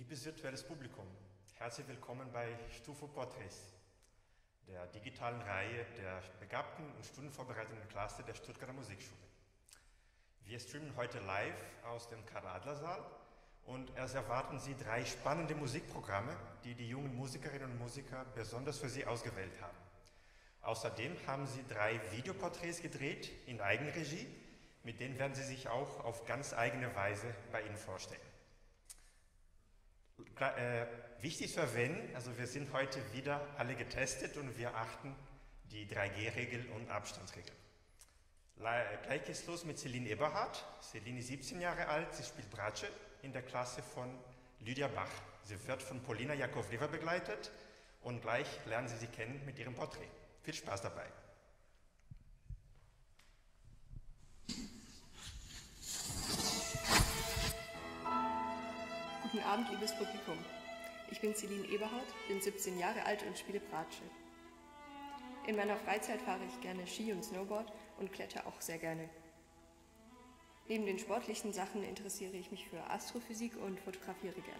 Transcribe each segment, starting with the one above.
Liebes virtuelles Publikum, herzlich willkommen bei Stufo Porträts, der digitalen Reihe der begabten und stundenvorbereitenden Klasse der Stuttgarter Musikschule. Wir streamen heute live aus dem Karl-Adler-Saal und es erwarten Sie 3 spannende Musikprogramme, die die jungen Musikerinnen und Musiker besonders für Sie ausgewählt haben. Außerdem haben Sie 3 Videoporträts gedreht in Eigenregie, mit denen werden Sie sich auch auf ganz eigene Weise bei Ihnen vorstellen. Wichtig zu erwähnen, also wir sind heute wieder alle getestet und wir achten die 3G-Regel und Abstandsregel. Gleich geht's los mit Celine Eberhardt. Celine ist 17 Jahre alt, sie spielt Bratsche in der Klasse von Lydia Bach. Sie wird von Polina Jakovleva begleitet und gleich lernen Sie sie kennen mit ihrem Porträt. Viel Spaß dabei. Guten Abend, liebes Publikum. Ich bin Celine Eberhardt, bin 17 Jahre alt und spiele Bratsche. In meiner Freizeit fahre ich gerne Ski und Snowboard und kletter auch sehr gerne. Neben den sportlichen Sachen interessiere ich mich für Astrophysik und fotografiere gerne.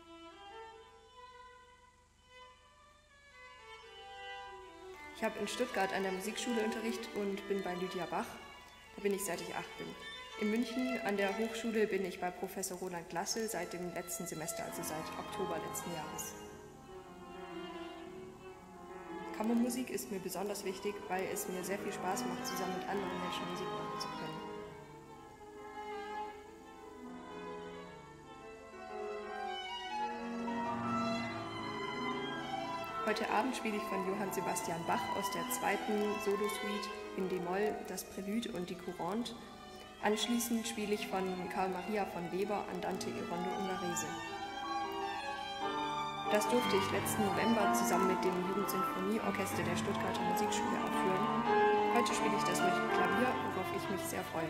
Ich habe in Stuttgart an der Musikschule Unterricht und bin bei Lydia Bach. Da bin ich seit ich 8 bin. In München an der Hochschule bin ich bei Professor Roland Glassel seit dem letzten Semester, also seit Oktober letzten Jahres. Kammermusik ist mir besonders wichtig, weil es mir sehr viel Spaß macht, zusammen mit anderen Menschen Musik machen zu können. Heute Abend spiele ich von Johann Sebastian Bach aus der 2. Solosuite in d-Moll das Prälude und die Courante. Anschließend spiele ich von Carl Maria von Weber Andante e Rondo Ungherese. Das durfte ich letzten November zusammen mit dem Jugendsinfonieorchester der Stuttgarter Musikschule aufführen. Heute spiele ich das mit Klavier, worauf ich mich sehr freue.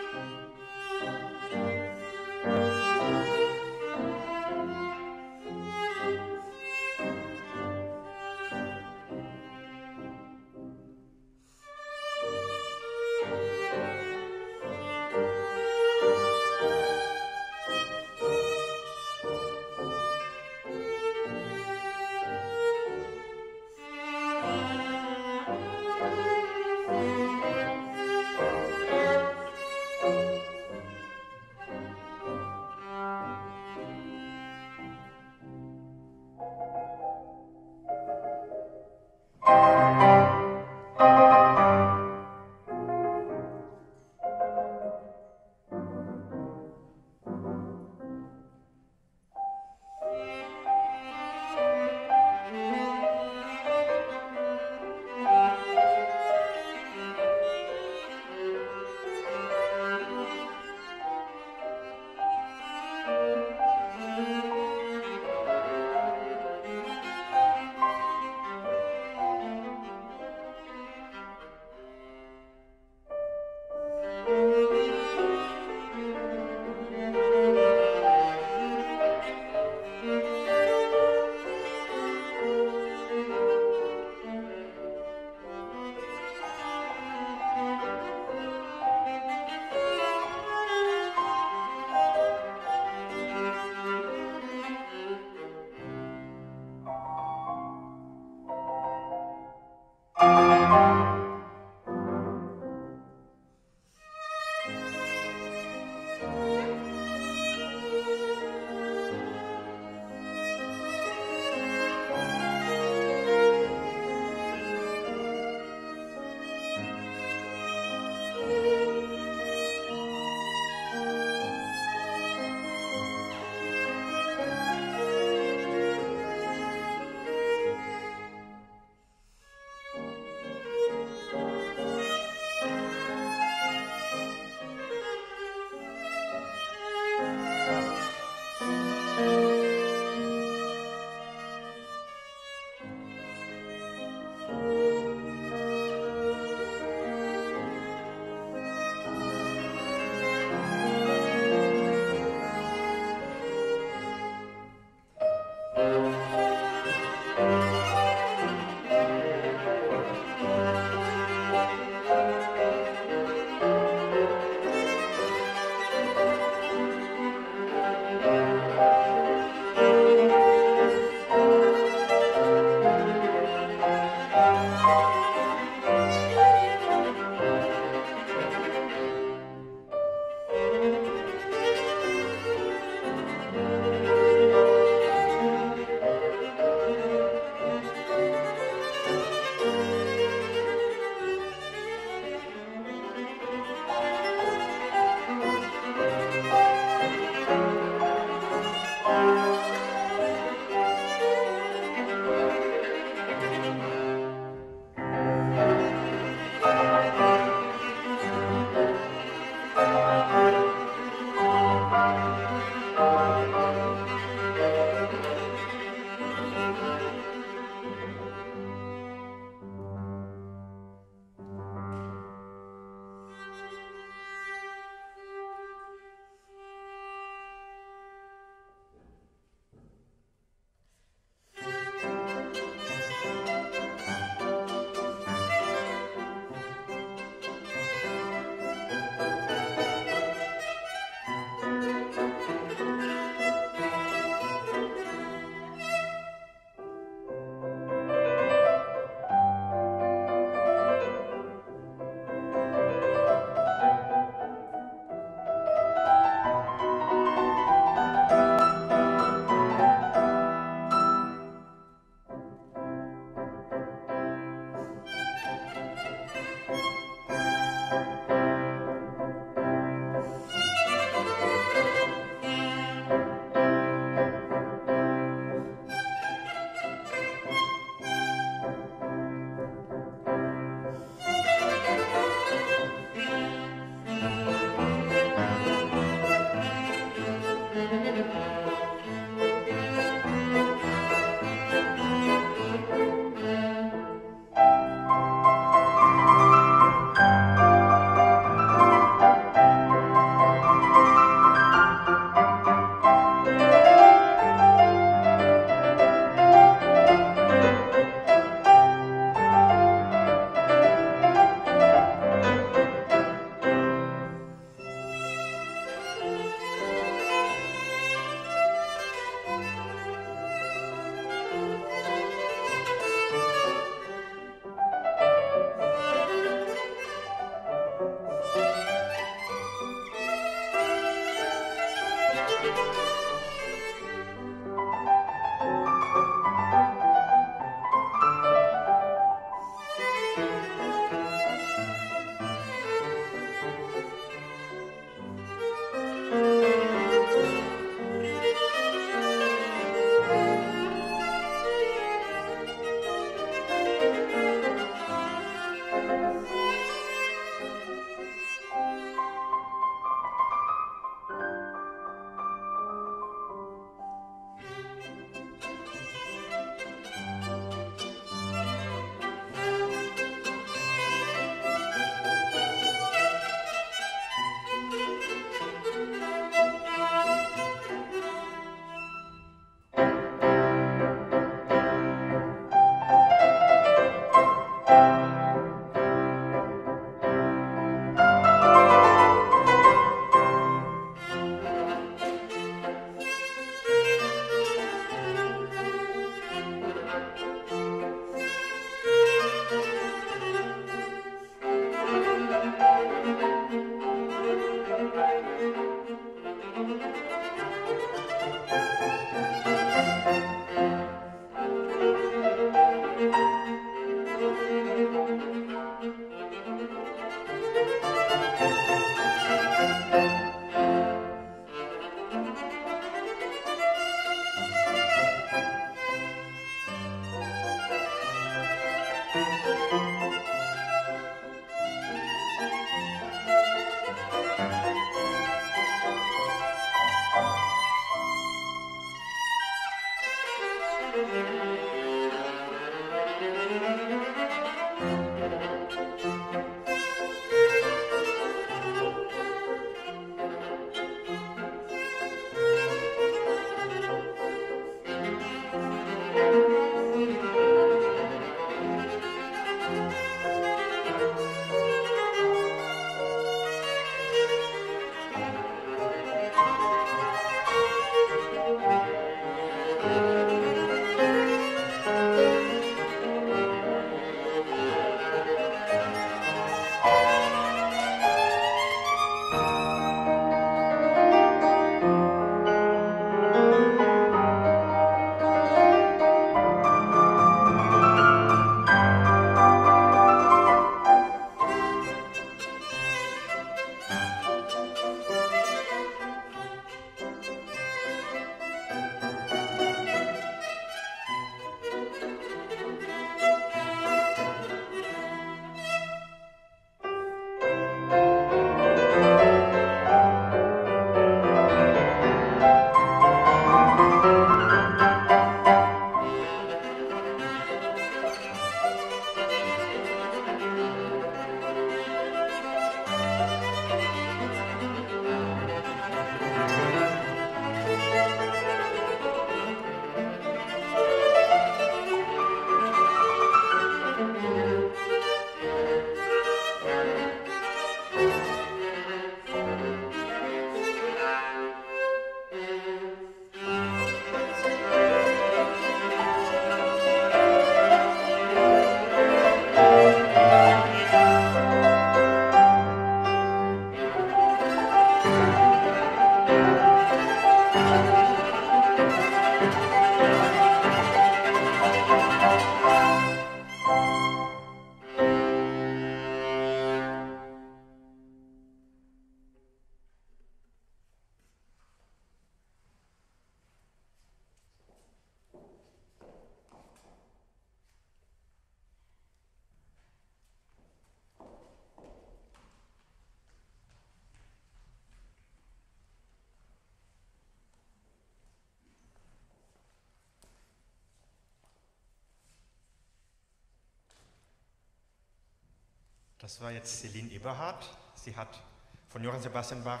Das war jetzt Céline Eberhardt. Sie hat von Johann Sebastian Bach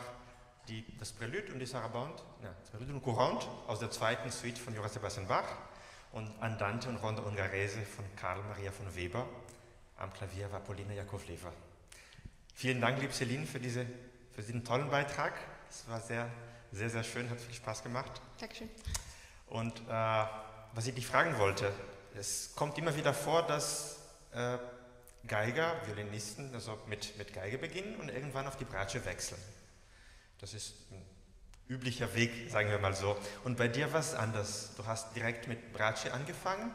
das Prélude und die Sarabande, das Prélude und Courante aus der zweiten Suite von Johann Sebastian Bach und Andante und Ronda Ungherese von Karl Maria von Weber. Am Klavier war Polina Jakovleva. Vielen Dank, liebe Céline, für diesen tollen Beitrag. Es war sehr, sehr, sehr schön, hat viel Spaß gemacht. Dankeschön. Und was ich dich fragen wollte, es kommt immer wieder vor, dass Geiger, Violinisten, also mit Geige beginnen und irgendwann auf die Bratsche wechseln. Das ist ein üblicher Weg, sagen wir mal so. Und bei dir war es anders. Du hast direkt mit Bratsche angefangen,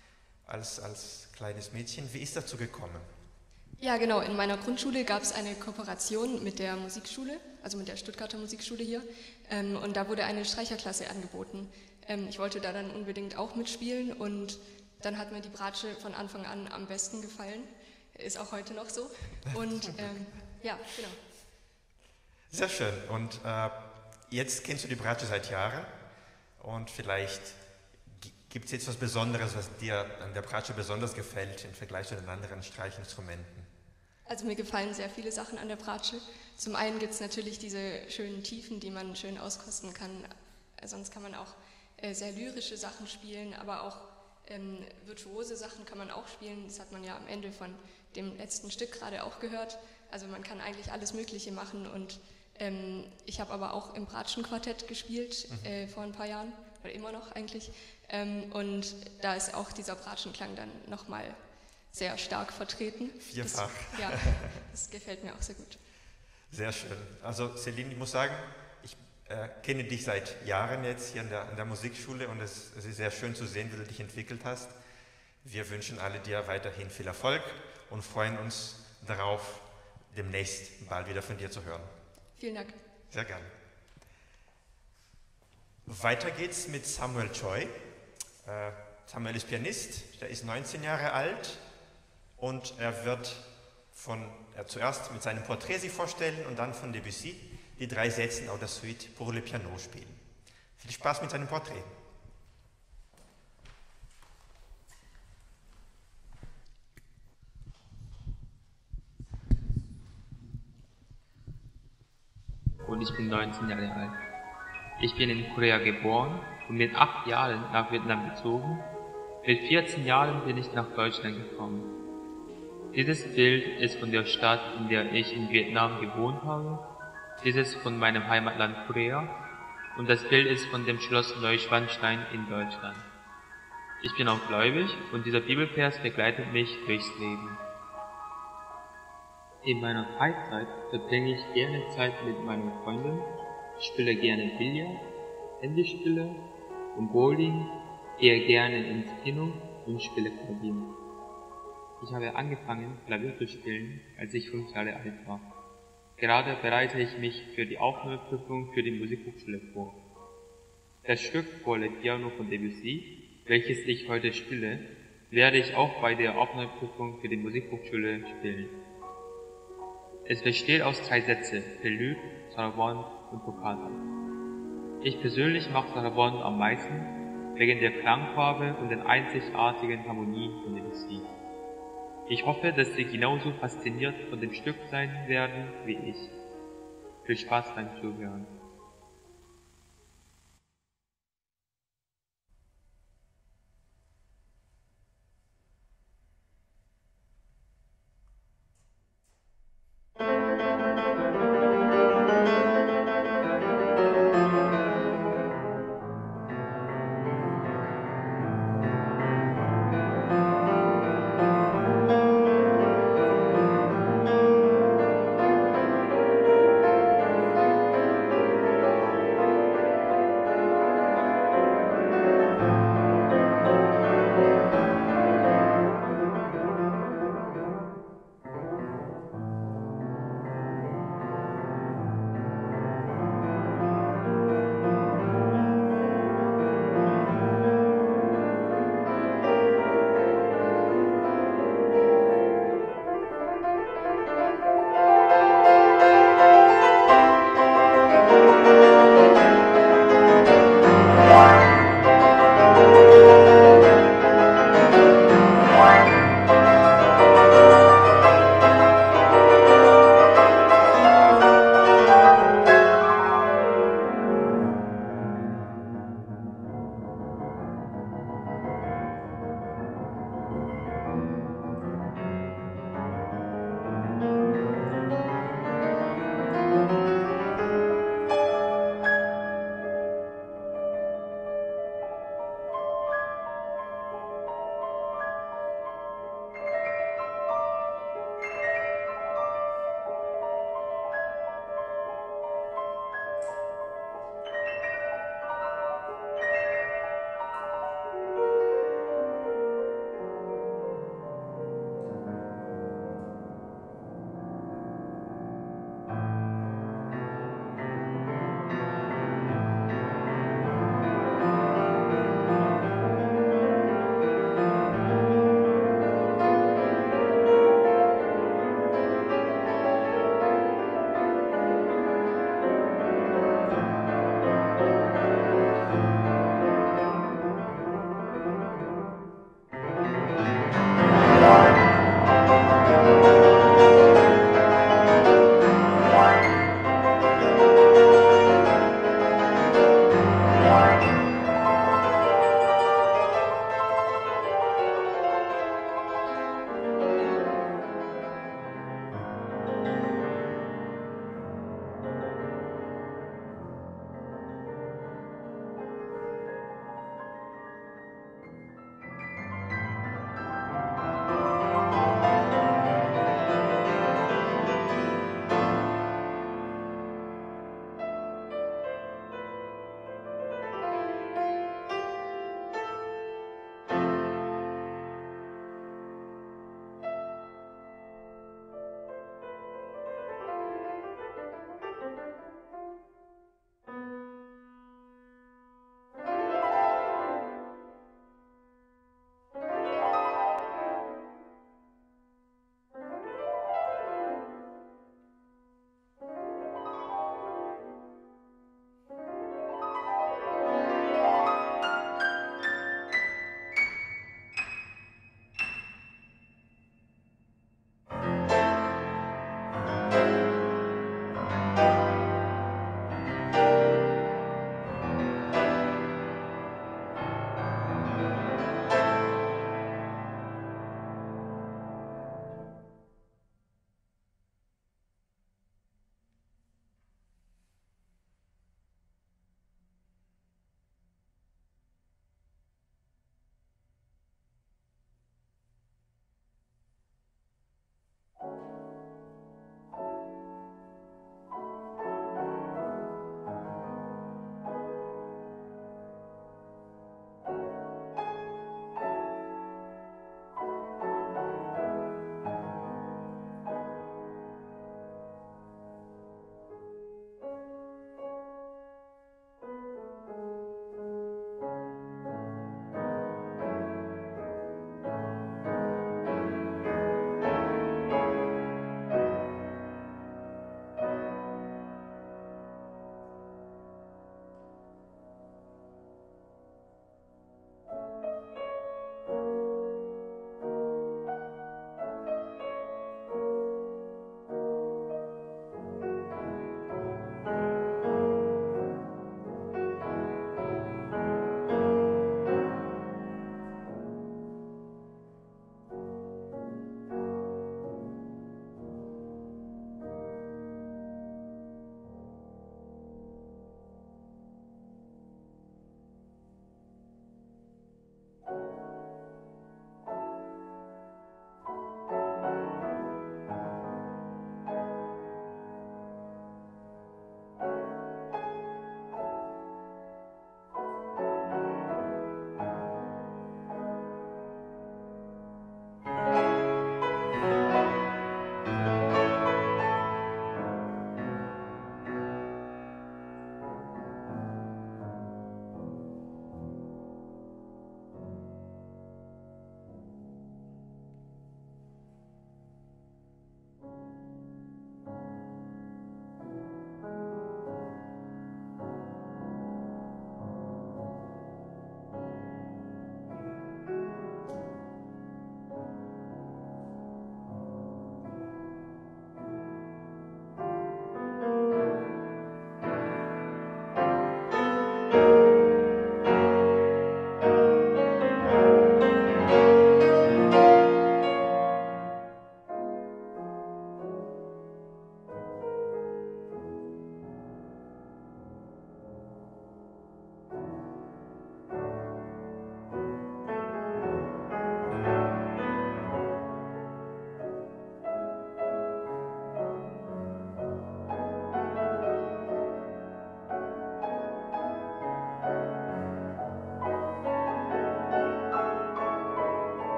als kleines Mädchen. Wie ist dazu gekommen? Ja, genau. In meiner Grundschule gab es eine Kooperation mit der Musikschule, also mit der Stuttgarter Musikschule hier. Und da wurde eine Streicherklasse angeboten. Ich wollte da dann unbedingt auch mitspielen und dann hat mir die Bratsche von Anfang an am besten gefallen. Ist auch heute noch so. Und ja, genau. Sehr schön. Und jetzt kennst du die Bratsche seit Jahren und vielleicht gibt es jetzt was Besonderes, was dir an der Bratsche besonders gefällt im Vergleich zu den anderen Streichinstrumenten? Also mir gefallen sehr viele Sachen an der Bratsche. Zum einen gibt es natürlich diese schönen Tiefen, die man schön auskosten kann. Sonst kann man auch sehr lyrische Sachen spielen, aber auch virtuose Sachen kann man auch spielen. Das hat man ja am Ende von dem letzten Stück gerade auch gehört. Also man kann eigentlich alles Mögliche machen und ich habe aber auch im Bratschenquartett gespielt vor ein paar Jahren, oder immer noch eigentlich. Und da ist auch dieser Bratschenklang dann nochmal sehr stark vertreten. Vierfach. Das gefällt mir auch sehr gut. Sehr schön. Also Céline, ich muss sagen, ich kenne dich seit Jahren jetzt hier an der Musikschule und es ist sehr schön zu sehen, wie du dich entwickelt hast. Wir wünschen alle dir weiterhin viel Erfolg und freuen uns darauf, demnächst bald wieder von dir zu hören. Vielen Dank. Sehr gerne. Weiter geht's mit Samuel Choi. Samuel ist Pianist, der ist 19 Jahre alt und er wird zuerst mit seinem Porträt sich vorstellen und dann von Debussy die 3 Sätze aus der Suite pour le piano spielen. Viel Spaß mit seinem Porträt. und ich bin 19 Jahre alt. Ich bin in Korea geboren und mit 8 Jahren nach Vietnam gezogen. Mit 14 Jahren bin ich nach Deutschland gekommen. Dieses Bild ist von der Stadt, in der ich in Vietnam gewohnt habe. Dieses von meinem Heimatland Korea. Und das Bild ist von dem Schloss Neuschwanstein in Deutschland. Ich bin auch gläubig und dieser Bibelvers begleitet mich durchs Leben. In meiner Freizeit verbringe ich gerne Zeit mit meinen Freunden, spiele gerne Billard, Handyspiele und Bowling, gehe gerne ins Kino und spiele Klavier. Ich habe angefangen, Klavier zu spielen, als ich 5 Jahre alt war. Gerade bereite ich mich für die Aufnahmeprüfung für die Musikhochschule vor. Das Stück Pour le Piano von Debussy, welches ich heute spiele, werde ich auch bei der Aufnahmeprüfung für die Musikhochschule spielen. Es besteht aus 3 Sätzen, Prelude, Sarabande und Toccata. Ich persönlich mag Sarabande am meisten, wegen der Klangfarbe und den einzigartigen Harmonien von Debussy. Ich hoffe, dass Sie genauso fasziniert von dem Stück sein werden wie ich. Viel Spaß beim Zuhören.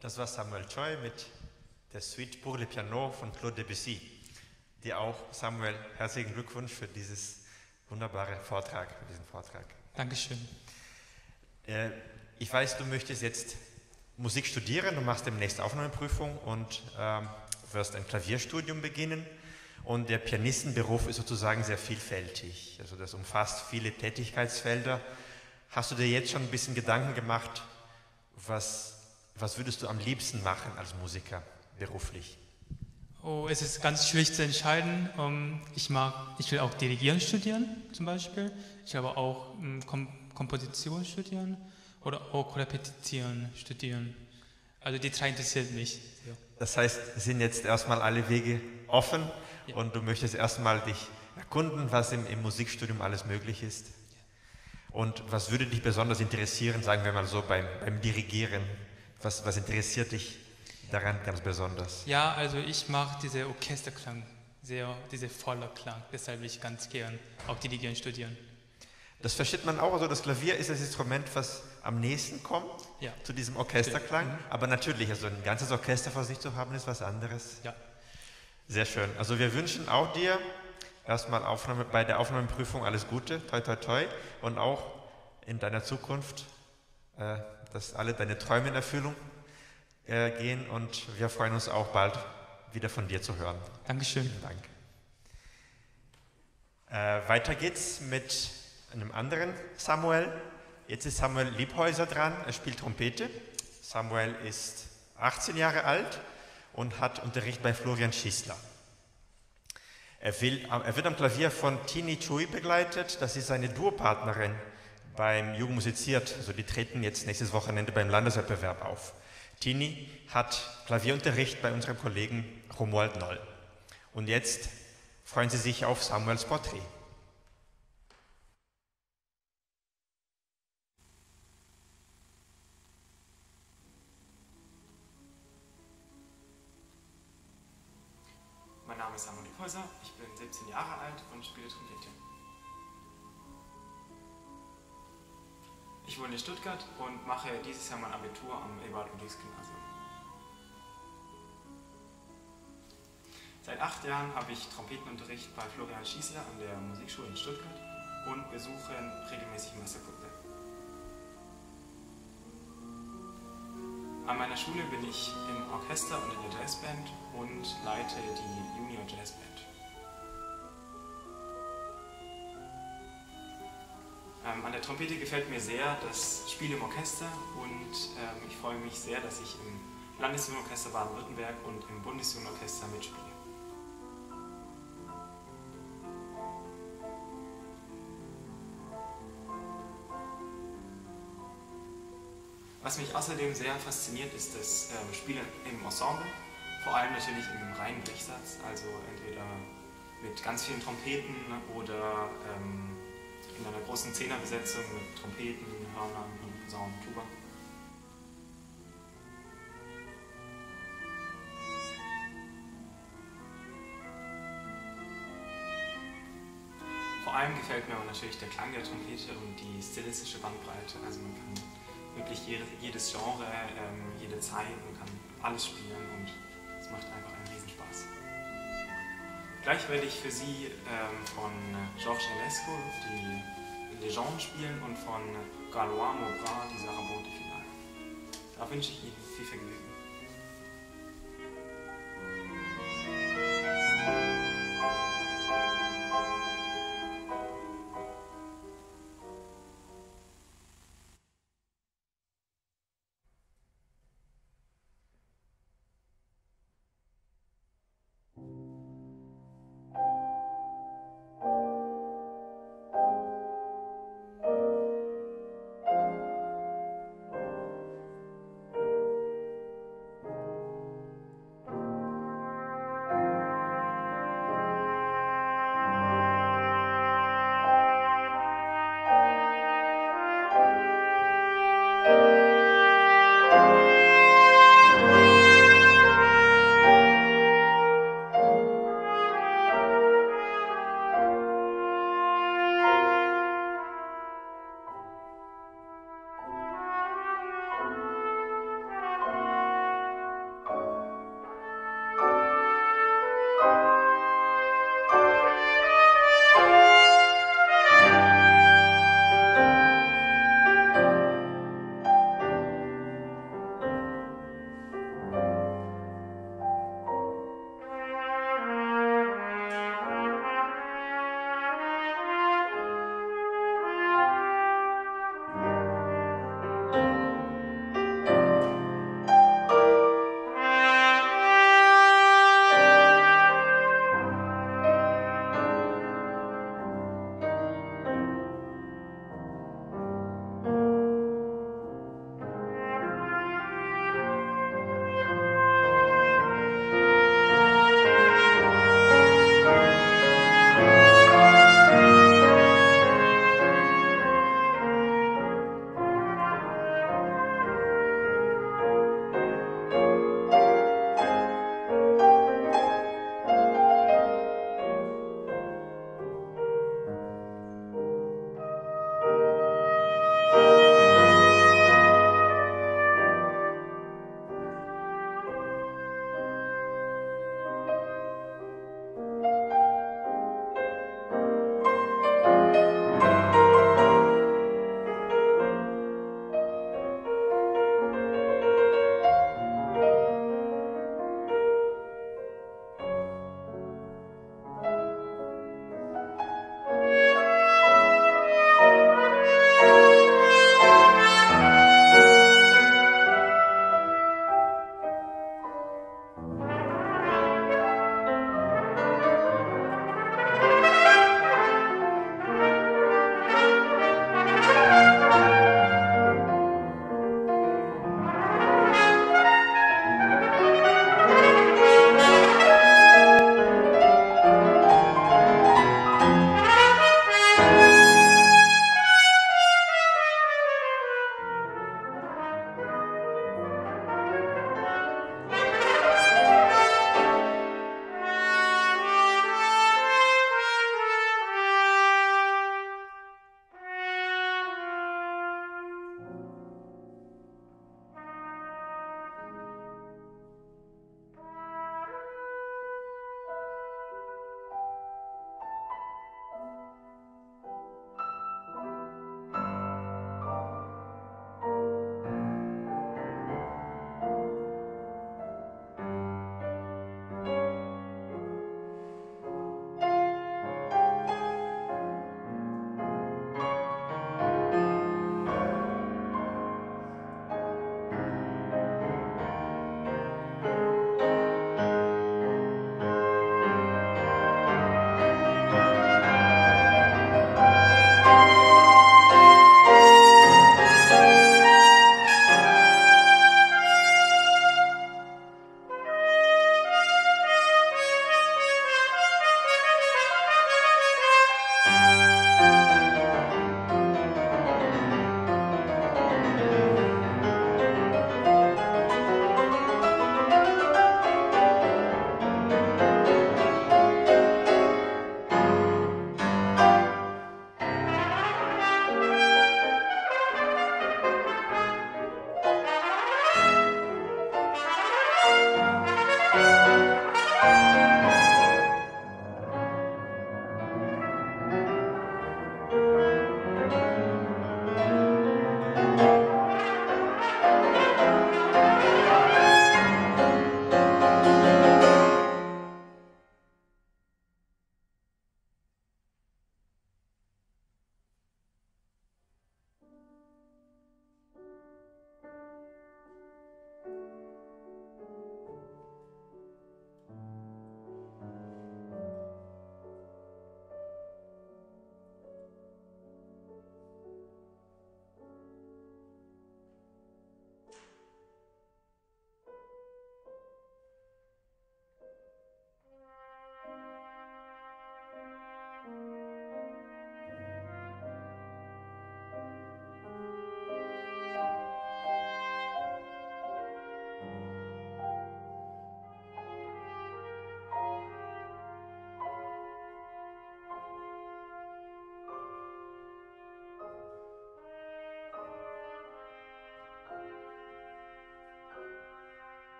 Das war Samuel Choi mit der Suite pour le Piano von Claude Debussy. Dir auch, Samuel, herzlichen Glückwunsch für diesen Vortrag. Dankeschön. Ich weiß, du möchtest jetzt Musik studieren, du machst demnächst Aufnahmeprüfung und wirst ein Klavierstudium beginnen. Und der Pianistenberuf ist sozusagen sehr vielfältig. Also das umfasst viele Tätigkeitsfelder. Hast du dir jetzt schon ein bisschen Gedanken gemacht, was würdest du am liebsten machen als Musiker beruflich? Oh, es ist ganz schwierig zu entscheiden. Ich will auch Dirigieren studieren zum Beispiel. Ich will aber auch Komposition studieren oder auch Repetition studieren. Also die drei interessieren mich. Ja. Das heißt, es sind jetzt erstmal alle Wege offen, ja, und du möchtest erstmal dich erkunden, was im Musikstudium alles möglich ist. Ja. Und was würde dich besonders interessieren, sagen wir mal so, beim Dirigieren? Was interessiert dich daran ganz besonders? Ja, also ich mag diese Orchesterklang, diese voller Klang. Deshalb will ich ganz gern auch Dirigieren studieren. Das versteht man auch, also das Klavier ist das Instrument, was am nächsten kommt, ja, zu diesem Orchesterklang. Mhm. Aber natürlich, also ein ganzes Orchester vor sich zu haben, ist was anderes. Ja. Sehr schön. Also wir wünschen auch dir erstmal bei der Aufnahmeprüfung alles Gute, toi toi toi, und auch in deiner Zukunft, dass alle deine Träume in Erfüllung gehen, und wir freuen uns auch bald wieder von dir zu hören. Dankeschön. Vielen Dank. Weiter geht's mit einem anderen Samuel. Jetzt ist Samuel Liebhäuser dran, er spielt Trompete. Samuel ist 18 Jahre alt und hat Unterricht bei Florian Schissler. Er wird am Klavier von Tini Chui begleitet, das ist seine Duopartnerin beim Jugend musiziert, also die treten jetzt nächstes Wochenende beim Landeswettbewerb auf. Tini hat Klavierunterricht bei unserem Kollegen Romuald Noll. Und jetzt freuen Sie sich auf Samuels Porträt. Mein Name ist Samuel Liebhäuser, ich bin 17 Jahre alt und spiele Trompete. Ich wohne in Stuttgart und mache dieses Jahr mein Abitur am Ewald-Ludwigs-Gymnasium. Seit 8 Jahren habe ich Trompetenunterricht bei Florian Schissler an der Musikschule in Stuttgart und besuche regelmäßig Meisterkurse. An meiner Schule bin ich im Orchester und in der Jazzband und leite die Junior Jazzband. An der Trompete gefällt mir sehr das Spiel im Orchester und ich freue mich sehr, dass ich im Landesjugendorchester Baden-Württemberg und im Bundesjugendorchester mitspiele. Was mich außerdem sehr fasziniert, ist das Spielen im Ensemble, vor allem natürlich im reinen Durchsatz, also entweder mit ganz vielen Trompeten oder in einer großen Zehnerbesetzung mit Trompeten, Hörnern und Posaunen und Tuba. Vor allem gefällt mir aber natürlich der Klang der Trompete und die stilistische Bandbreite, also man kann wirklich jedes Genre, jede Zeit, man kann alles spielen und es macht einfach einen Riesenspaß. Gleich werde ich für Sie von Georges Enesco die Legende spielen und von Galois Maubrat die Sarabande Finale. Da wünsche ich Ihnen viel Vergnügen.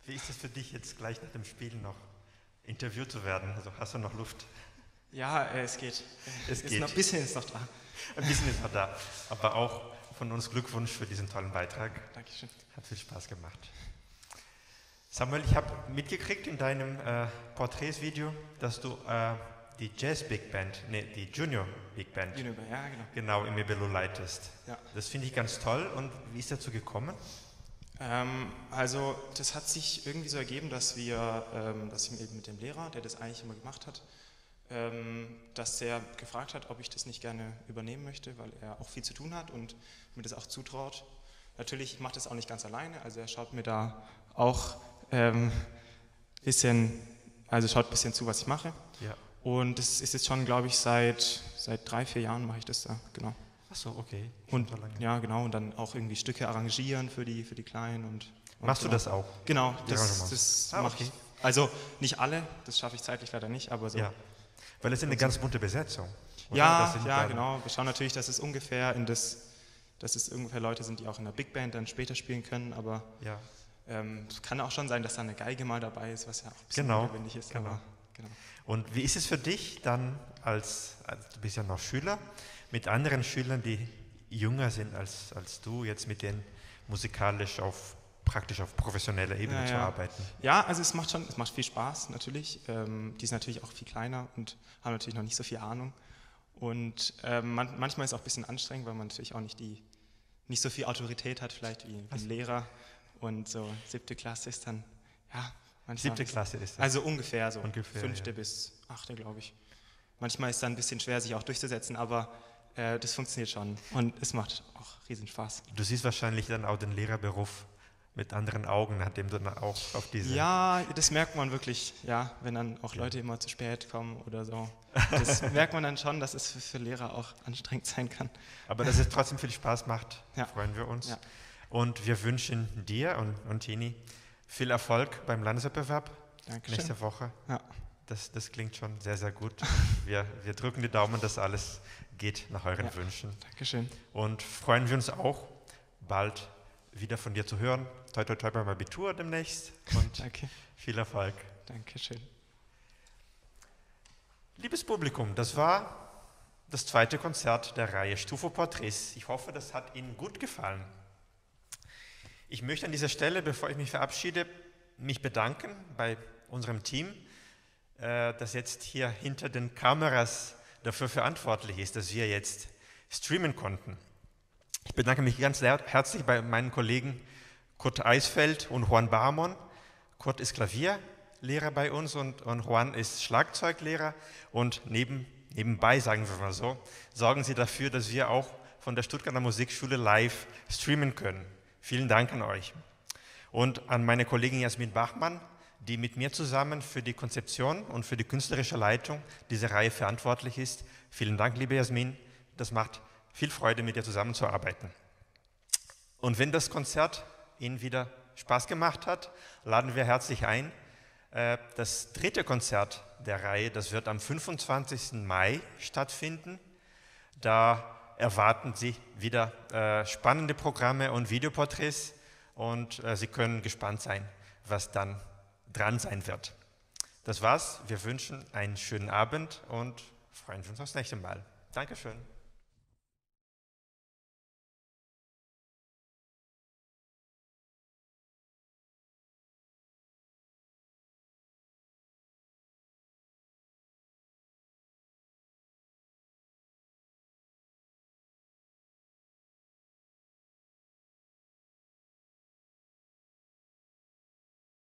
Wie ist es für dich jetzt gleich nach dem Spiel noch interviewt zu werden? Also hast du noch Luft? Ja, es geht. Es geht. Ein bisschen ist noch da. Ein bisschen ist noch da. Aber auch von uns Glückwunsch für diesen tollen Beitrag. Dankeschön. Hat viel Spaß gemacht. Samuel, ich habe mitgekriegt in deinem Porträtsvideo, dass du die Jazz Big Band, die Junior Big Band, Ja, genau. genau im Ebelo leitest. Ja. Das finde ich ganz toll. Und wie ist dazu gekommen? Also das hat sich irgendwie so ergeben, dass ich eben mit dem Lehrer, der das eigentlich immer gemacht hat, dass der gefragt hat, ob ich das nicht gerne übernehmen möchte, weil er auch viel zu tun hat und mir das auch zutraut. Natürlich, ich mache das auch nicht ganz alleine, also er schaut mir da auch schaut ein bisschen zu, was ich mache. Ja. Und das ist jetzt schon, glaube ich, seit 3-4 Jahren mache ich das da, genau. Ach so, okay. Und so lange. ja, genau, und dann auch irgendwie Stücke arrangieren für die Kleinen und Machst du genau. das auch? Genau, Die das Arrangements? mache Okay. ich. Also nicht alle, das schaffe ich zeitlich leider nicht, aber so. Ja. Weil es ist eine ganz bunte Besetzung. Oder? Ja, Das sind ja, dann- genau. Wir schauen natürlich, dass es ungefähr Leute sind, die auch in der Big Band dann später spielen können, aber Ja. es kann auch schon sein, dass da eine Geige mal dabei ist, was ja auch ein bisschen Genau, ungewöhnlich ist. genau. Aber, genau. Und wie ist es für dich dann, du bist ja noch Schüler, mit anderen Schülern, die jünger sind als du, jetzt mit denen musikalisch praktisch auf professioneller Ebene Ja, zu ja. arbeiten? Ja, also es macht viel Spaß natürlich. Die sind natürlich auch viel kleiner und haben natürlich noch nicht so viel Ahnung. Und manchmal ist es auch ein bisschen anstrengend, weil man natürlich auch nicht so viel Autorität hat, vielleicht wie ein Lehrer. Und so 7. Klasse ist dann, ja, manchmal. 7. Klasse ist das. Also ungefähr so. Ungefähr, 5. ja. bis 8. glaube ich. Manchmal ist es dann ein bisschen schwer, sich auch durchzusetzen, aber das funktioniert schon. Und es macht auch riesen Spaß. Du siehst wahrscheinlich dann auch den Lehrerberuf mit anderen Augen, nachdem du dann auch auf diese... Ja, das merkt man wirklich, ja, wenn dann auch Leute immer zu spät kommen oder so. Das merkt man dann schon, dass es für Lehrer auch anstrengend sein kann. Aber dass es trotzdem viel Spaß macht, Ja. freuen wir uns. Ja. Und wir wünschen dir und Tini viel Erfolg beim Landeswettbewerb Dankeschön. nächste Woche. Ja. Das klingt schon sehr, sehr gut. Wir drücken die Daumen, dass alles geht nach euren Ja. Wünschen. Dankeschön. Und freuen wir uns auch, bald wieder von dir zu hören. Toi, toi, toi beim Abitur demnächst. Und Danke. viel Erfolg. Dankeschön. Liebes Publikum, das war das zweite Konzert der Reihe Stufo Porträts. Ich hoffe, das hat Ihnen gut gefallen. Ich möchte an dieser Stelle, bevor ich mich verabschiede, mich bedanken bei unserem Team, das jetzt hier hinter den Kameras dafür verantwortlich ist, dass wir jetzt streamen konnten. Ich bedanke mich ganz herzlich bei meinen Kollegen Kurt Eisfeld und Juan Barmon. Kurt ist Klavierlehrer bei uns und Juan ist Schlagzeuglehrer. Und nebenbei, sagen wir mal so, sorgen sie dafür, dass wir auch von der Stuttgarter Musikschule live streamen können. Vielen Dank an euch. Und an meine Kollegin Jasmin Bachmann, die mit mir zusammen für die Konzeption und für die künstlerische Leitung dieser Reihe verantwortlich ist. Vielen Dank, liebe Jasmin. Das macht viel Freude, mit dir zusammenzuarbeiten. Und wenn das Konzert Ihnen wieder Spaß gemacht hat, laden wir herzlich ein. Das dritte Konzert der Reihe, das wird am 25. Mai stattfinden. Da erwarten Sie wieder spannende Programme und Videoporträts und Sie können gespannt sein, was dann dran sein wird. Das war's. Wir wünschen einen schönen Abend und freuen uns aufs nächste Mal. Dankeschön.